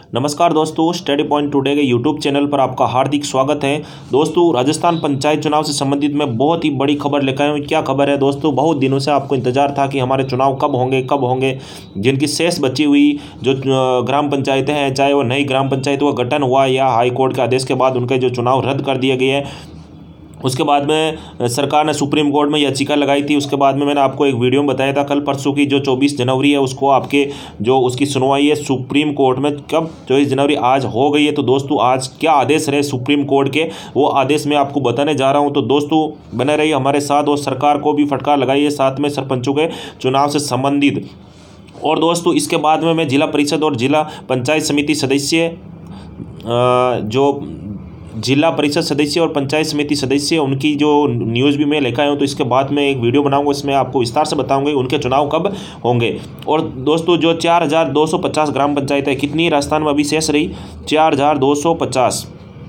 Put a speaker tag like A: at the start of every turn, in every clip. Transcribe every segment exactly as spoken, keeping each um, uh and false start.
A: नमस्कार दोस्तों, study point today के यूट्यूब चैनल पर आपका हार्दिक स्वागत है। दोस्तों, राजस्थान पंचायत चुनाव से संबंधित मैं बहुत ही बड़ी खबर लेकर आया हूँ। क्या खबर है दोस्तों? बहुत दिनों से आपको इंतजार था कि हमारे चुनाव कब होंगे कब होंगे जिनकी शेष बची हुई जो ग्राम पंचायतें हैं, चाहे वो नई ग्राम पंचायतों का गठन हुआ या हाईकोर्ट के आदेश के बाद उनके जो चुनाव रद्द कर दिए गए हैं, उसके बाद में सरकार ने सुप्रीम कोर्ट में याचिका लगाई थी। उसके बाद में मैंने आपको एक वीडियो में बताया था कल परसों की जो चौबीस जनवरी है उसको आपके जो उसकी सुनवाई है सुप्रीम कोर्ट में कब चौबीस जनवरी आज हो गई है। तो दोस्तों, आज क्या आदेश रहे सुप्रीम कोर्ट के, वो आदेश मैं आपको बताने जा रहा हूँ। तो दोस्तों, बने रहिए हमारे साथ और सरकार को भी फटकार लगाइए, साथ में सरपंचों के चुनाव से संबंधित। और दोस्तों, इसके बाद में मैं जिला परिषद और जिला पंचायत समिति सदस्य जो जिला परिषद सदस्य और पंचायत समिति सदस्य उनकी जो न्यूज़ भी मैं लेकर आया हूँ, तो इसके बाद में एक वीडियो बनाऊंगा, इसमें आपको विस्तार से बताऊंगा उनके चुनाव कब होंगे। और दोस्तों, जो चार हज़ार दो सौ पचास ग्राम पंचायत है, कितनी राजस्थान में अभी शेष रही? चार हज़ार दो सौ पचास,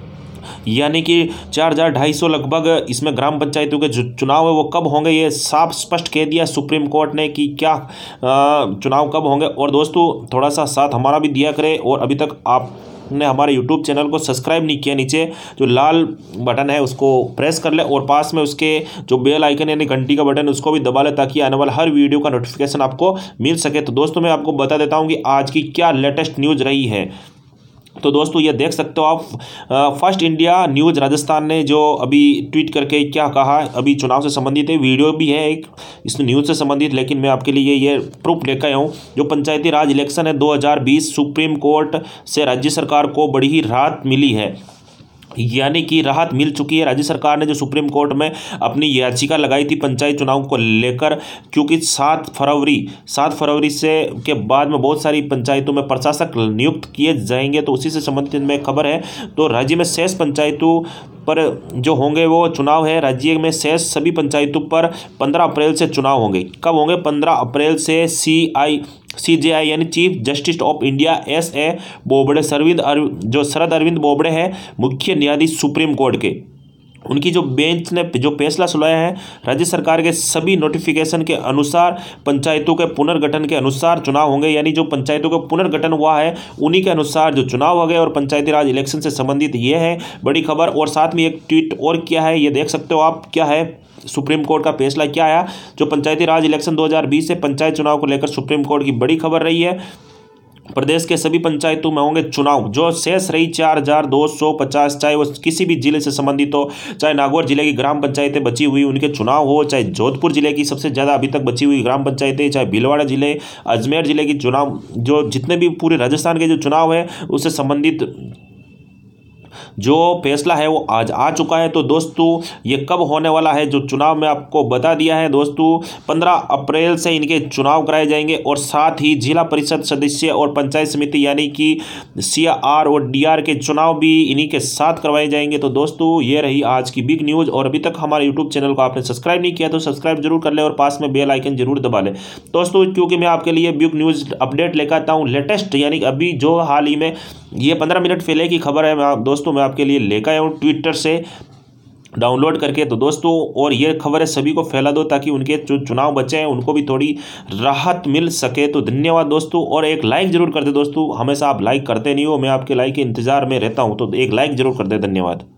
A: यानी कि चार हज़ार ढाई सौ लगभग इसमें ग्राम पंचायतों के जो चुनाव है वो कब होंगे, ये साफ स्पष्ट कह दिया सुप्रीम कोर्ट ने कि क्या चुनाव कब होंगे। और दोस्तों, थोड़ा सा साथ हमारा भी दिया करें, और अभी तक आप ने हमारे यूट्यूब चैनल को सब्सक्राइब नहीं किया, नीचे जो लाल बटन है उसको प्रेस कर ले और पास में उसके जो बेल आइकन यानी घंटी का बटन उसको भी दबा ले, ताकि आने वाला हर वीडियो का नोटिफिकेशन आपको मिल सके। तो दोस्तों, मैं आपको बता देता हूं कि आज की क्या लेटेस्ट न्यूज़ रही है। तो दोस्तों, ये देख सकते हो आप, फर्स्ट इंडिया न्यूज़ राजस्थान ने जो अभी ट्वीट करके क्या कहा, अभी चुनाव से संबंधित है, वीडियो भी है एक इस न्यूज़ से संबंधित, लेकिन मैं आपके लिए ये प्रूफ लेकर आया हूँ। जो पंचायती राज इलेक्शन है दो हज़ार बीस, सुप्रीम कोर्ट से राज्य सरकार को बड़ी ही राहत मिली है, यानी कि राहत मिल चुकी है। राज्य सरकार ने जो सुप्रीम कोर्ट में अपनी याचिका लगाई थी पंचायत चुनाव को लेकर, क्योंकि सात फरवरी सात फरवरी से के बाद में बहुत सारी पंचायतों में प्रशासक नियुक्त किए जाएंगे, तो उसी से संबंधित में खबर है। तो राज्य में शेष पंचायतों पर जो होंगे वो चुनाव है, राज्य में शेष सभी पंचायतों पर पंद्रह अप्रैल से चुनाव होंगे। कब होंगे? पंद्रह अप्रैल से सी आई सी जे आई यानी chief justice of India S A Bobde सरविंद जो शरद अरविंद बोबड़े हैं, मुख्य न्यायाधीश सुप्रीम कोर्ट के, उनकी जो बेंच ने जो फैसला सुनाया है, राज्य सरकार के सभी नोटिफिकेशन के अनुसार पंचायतों के पुनर्गठन के अनुसार चुनाव होंगे, यानी जो पंचायतों का पुनर्गठन हुआ है उन्हीं के अनुसार जो चुनाव हो गए। और पंचायती राज इलेक्शन से संबंधित ये है बड़ी खबर। और साथ में एक ट्वीट और किया है, ये देख सकते हो आप, क्या है सुप्रीम कोर्ट का फैसला क्या आया। जो पंचायती राज इलेक्शन दो हज़ार बीस से पंचायत चुनाव को लेकर सुप्रीम कोर्ट की बड़ी खबर रही है। प्रदेश के सभी पंचायतों में होंगे चुनाव। जो शेष रही चार हज़ार दो सौ पचास, चाहे वो किसी भी जिले से संबंधित हो, चाहे नागौर जिले की ग्राम पंचायतें बची हुई उनके चुनाव हो, चाहे जोधपुर जिले की सबसे ज़्यादा अभी तक बची हुई ग्राम पंचायतें, चाहे भीलवाड़ा जिले, अजमेर जिले की चुनाव, जो जितने भी पूरे राजस्थान के जो चुनाव है उससे संबंधित जो फैसला है वो आज आ चुका है। तो दोस्तों, ये कब होने वाला है जो चुनाव मैं आपको बता दिया है। दोस्तों, पंद्रह अप्रैल से इनके चुनाव कराए जाएंगे, और साथ ही जिला परिषद सदस्य और पंचायत समिति यानी कि सी आर और डी आर के चुनाव भी इन्हीं के साथ करवाए जाएंगे। तो दोस्तों, ये रही आज की बिग न्यूज़। और अभी तक हमारे यूट्यूब चैनल को आपने सब्सक्राइब नहीं किया तो सब्सक्राइब जरूर कर ले और पास में बेल आइकन जरूर दबा लें दोस्तों, क्योंकि मैं आपके लिए बिग न्यूज़ अपडेट लेकर आता हूँ लेटेस्ट, यानी अभी जो हाल ही में ये पंद्रह मिनट पहले की खबर है मैं दोस्तों मैं आपके लिए लेकर आया हूँ ट्विटर से डाउनलोड करके। तो दोस्तों, और ये खबर है सभी को फैला दो ताकि उनके जो चुनाव बचे हैं उनको भी थोड़ी राहत मिल सके। तो धन्यवाद दोस्तों, और एक लाइक जरूर कर दे दोस्तों, हमेशा आप लाइक करते नहीं हो, मैं आपके लाइक के इंतजार में रहता हूँ, तो एक लाइक जरूर कर दे। धन्यवाद।